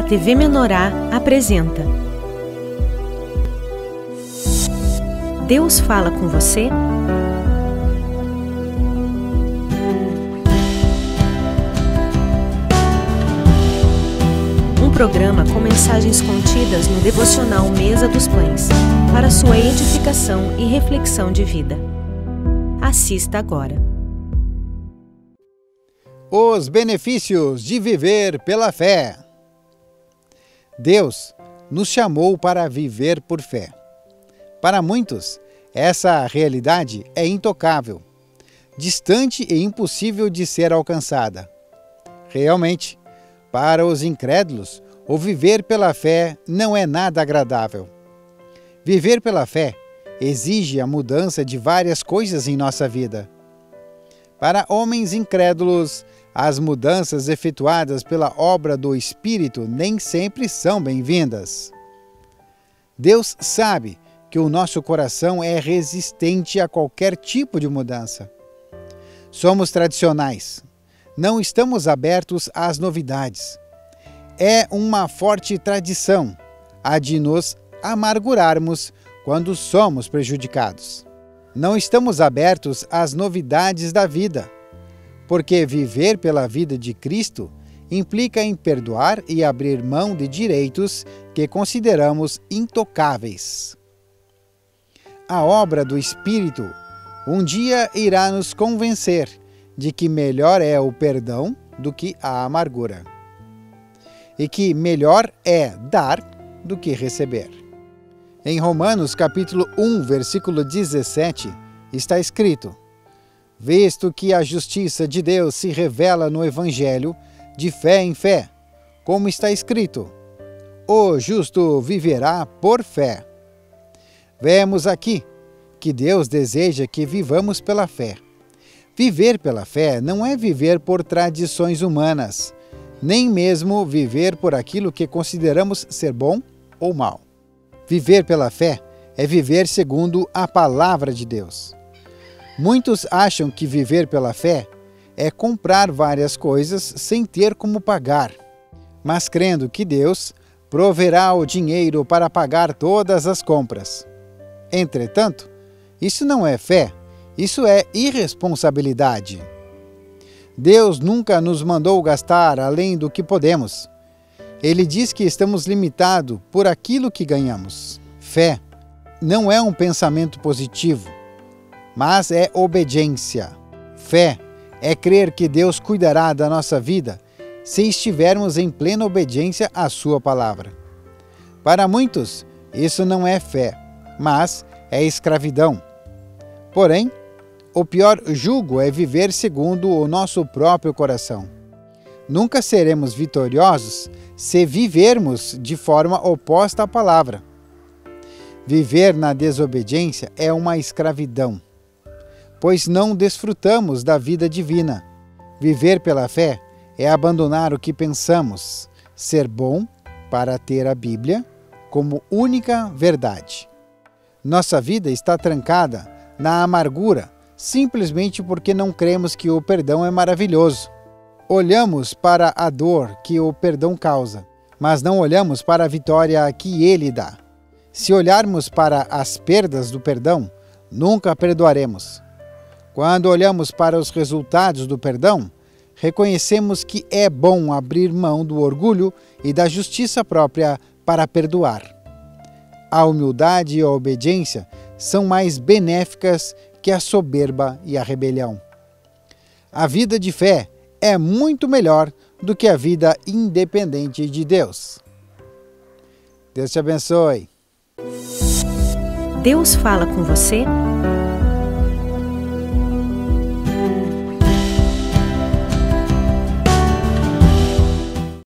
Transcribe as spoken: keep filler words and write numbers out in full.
T V Menorá apresenta Deus fala com você? Um programa com mensagens contidas no devocional Mesa dos Pães, para sua edificação e reflexão de vida. Assista agora. Os benefícios de viver pela fé. Deus nos chamou para viver por fé. Para muitos, essa realidade é intocável, distante e impossível de ser alcançada. Realmente, para os incrédulos, o viver pela fé não é nada agradável. Viver pela fé exige a mudança de várias coisas em nossa vida. Para homens incrédulos, as mudanças efetuadas pela obra do Espírito nem sempre são bem-vindas. Deus sabe que o nosso coração é resistente a qualquer tipo de mudança. Somos tradicionais, não estamos abertos às novidades. É uma forte tradição a de nos amargurarmos quando somos prejudicados. Não estamos abertos às novidades da vida, porque viver pela vida de Cristo implica em perdoar e abrir mão de direitos que consideramos intocáveis. A obra do Espírito um dia irá nos convencer de que melhor é o perdão do que a amargura, e que melhor é dar do que receber. Em Romanos capítulo um, versículo dezessete, está escrito: visto que a justiça de Deus se revela no Evangelho, de fé em fé, como está escrito: o justo viverá por fé. Vemos aqui que Deus deseja que vivamos pela fé. Viver pela fé não é viver por tradições humanas, nem mesmo viver por aquilo que consideramos ser bom ou mal. Viver pela fé é viver segundo a palavra de Deus. Muitos acham que viver pela fé é comprar várias coisas sem ter como pagar, mas crendo que Deus proverá o dinheiro para pagar todas as compras. Entretanto, isso não é fé, isso é irresponsabilidade. Deus nunca nos mandou gastar além do que podemos. Ele diz que estamos limitados por aquilo que ganhamos. Fé não é um pensamento positivo, mas é obediência. Fé é crer que Deus cuidará da nossa vida se estivermos em plena obediência à sua palavra. Para muitos, isso não é fé, mas é escravidão. Porém, o pior jugo é viver segundo o nosso próprio coração. Nunca seremos vitoriosos se vivermos de forma oposta à palavra. Viver na desobediência é uma escravidão, pois não desfrutamos da vida divina. Viver pela fé é abandonar o que pensamos ser bom para ter a Bíblia como única verdade. Nossa vida está trancada na amargura simplesmente porque não cremos que o perdão é maravilhoso. Olhamos para a dor que o perdão causa, mas não olhamos para a vitória que ele dá. Se olharmos para as perdas do perdão, nunca perdoaremos. Quando olhamos para os resultados do perdão, reconhecemos que é bom abrir mão do orgulho e da justiça própria para perdoar. A humildade e a obediência são mais benéficas que a soberba e a rebelião. A vida de fé é muito melhor do que a vida independente de Deus. Deus te abençoe. Deus fala com você?